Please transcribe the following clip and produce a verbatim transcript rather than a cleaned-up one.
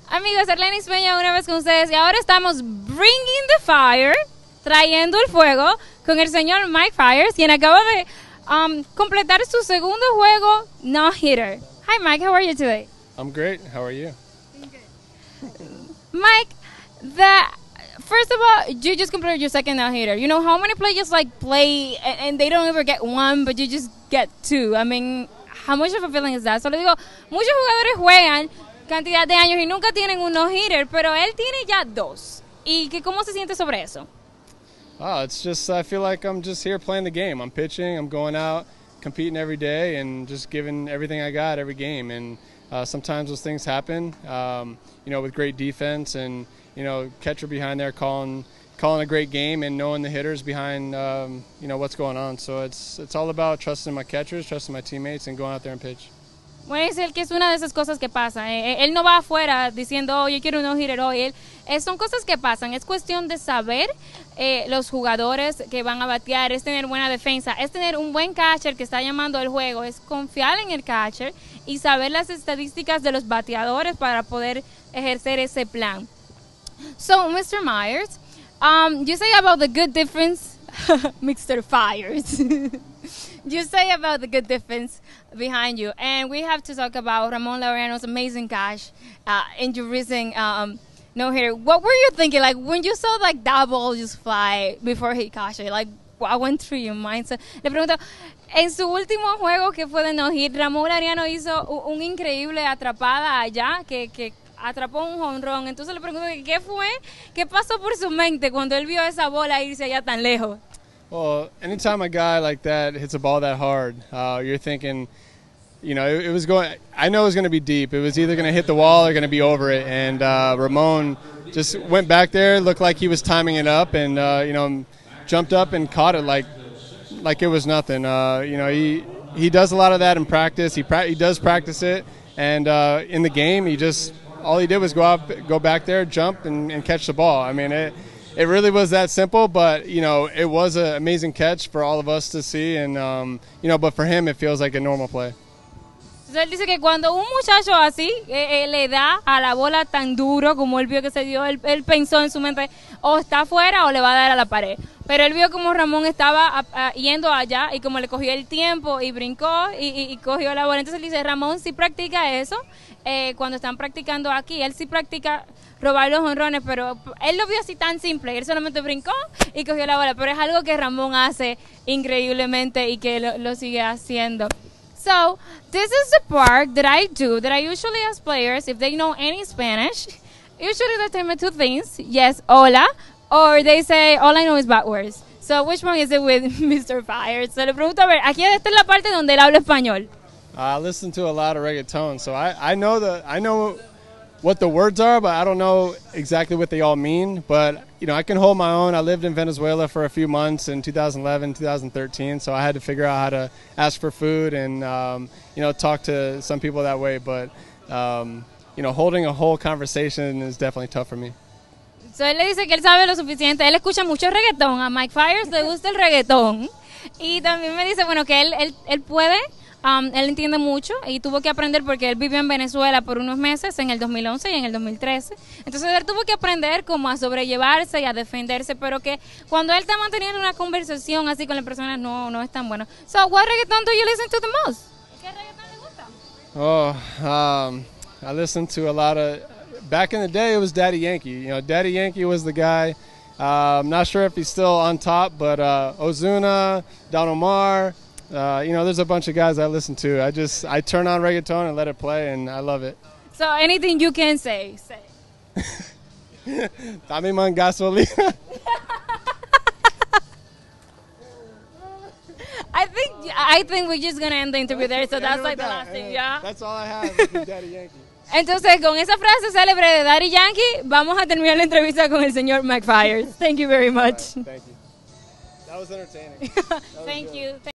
Amigos, Arlenis Peña una vez con ustedes y ahora estamos bringing the fire, trayendo el fuego con el señor Mike Fiers, quien acaba de um, completar su segundo juego no-hitter. Hi Mike, how are you today? I'm great. How are you? Mike, the first of all, you just completed your second no-hitter. You know how many players like play and, and they don't ever get one, but you just get two. I mean, how much of a feeling is that? Solo digo, muchos jugadores juegan cantidad de años y nunca tienen un no-hitter, pero él tiene ya dos. ¿Y que, cómo se siente sobre eso? Oh, it's just, I feel like I'm just here playing the game. I'm pitching, I'm going out, competing every day, and just giving everything I got every game. And uh, sometimes those things happen, um, you know, with great defense and, you know, catcher behind there calling calling a great game and knowing the hitters behind, um, you know, what's going on. So it's, it's all about trusting my catchers, trusting my teammates, and going out there and pitch. Bueno, es el que es una de esas cosas que pasa. Eh, él no va afuera diciendo, oh, yo quiero un no-hitter hoy. Él, eh, son cosas que pasan. Es cuestión de saber eh, los jugadores que van a batear, es tener buena defensa, es tener un buen catcher que está llamando el juego, es confiar en el catcher y saber las estadísticas de los bateadores para poder ejercer ese plan. So, mister Myers, um, you say about the good difference, mister Fiers. You say about the good defense behind you, and we have to talk about Ramon Laureano's amazing catch uh, in your recent um, no-hitter. What were you thinking, like when you saw like that ball just fly before he caught it? Like, what went through your mind? So, le pregunto, en su último juego que fue de no-hit, Ramon Laureano hizo un, un increíble atrapada allá que, que atrapó un jonrón. Entonces le pregunto, ¿qué fue? ¿Qué pasó por su mente cuando él vio esa bola irse allá tan lejos? Well, anytime a guy like that hits a ball that hard, uh, you're thinking, you know, it, it was going, I know it was going to be deep. It was either going to hit the wall or going to be over it. And uh, Ramon just went back there, looked like he was timing it up, and, uh, you know, jumped up and caught it like like it was nothing. Uh, you know, he he does a lot of that in practice. He, pra he does practice it. And uh, in the game, he just, all he did was go out, go back there, jump, and, and catch the ball. I mean, it It really was that simple, but, you know, it was an amazing catch for all of us to see, and, um, you know, but for him it feels like a normal play. Entonces él dice que cuando un muchacho así eh, eh, le da a la bola tan duro como él vio que se dio, él, él pensó en su mente, o está afuera o le va a dar a la pared. Pero él vio como Ramón estaba a, a, yendo allá y como le cogió el tiempo y brincó y, y, y cogió la bola. Entonces él dice, Ramón sí practica eso eh, cuando están practicando aquí. Él sí practica robar los jonrones, pero él lo vio así tan simple. Él solamente brincó y cogió la bola. Pero es algo que Ramón hace increíblemente y que lo, lo sigue haciendo. So, this is the part that I do, that I usually ask players, if they know any Spanish, usually they tell me two things, yes, hola, or they say, all I know is bad words. So, which one is it with mister Fiers? So, le pregunto, a ver, aquí esta es la parte donde él habla español. I listen to a lot of reggaeton, so I, I know the, I know what the words are, but I don't know exactly what they all mean. But, you know, I can hold my own. I lived in Venezuela for a few months in two thousand eleven, two thousand thirteen, so I had to figure out how to ask for food and, um, you know, talk to some people that way. But, um, you know, holding a whole conversation is definitely tough for me. So, él le dice que él sabe lo suficiente. Él escucha mucho reggaetón. A Mike Fiers le gusta el reggaetón. Y también me dice, bueno, que él, él, él puede... Um, él entiende mucho y tuvo que aprender porque él vivió en Venezuela por unos meses en el dos mil once y en el dos mil trece. Entonces él tuvo que aprender como a sobrellevarse y a defenderse, pero que cuando él está manteniendo una conversación así con las personas no, no es tan bueno. So, what reggaeton do you listen to the most? ¿Qué reggaeton le gusta? Oh, um, I listened to a lot of, back in the day it was Daddy Yankee. You know, Daddy Yankee was the guy. Uh, I'm not sure if he's still on top, but uh, Ozuna, Don Omar, Uh, you know, there's a bunch of guys I listen to. I just, I turn on reggaeton and let it play, and I love it. So anything you can say, say. Dame man gasolina. I think, I think we're just going to end the interview there, so that's like the last thing, yeah? That's all I have with Daddy Yankee. Entonces, con esa frase célebre de Daddy Yankee, vamos a terminar la entrevista con el señor Mike Fiers. Thank you very much. Right, thank you. That was entertaining. That was Thank good. you.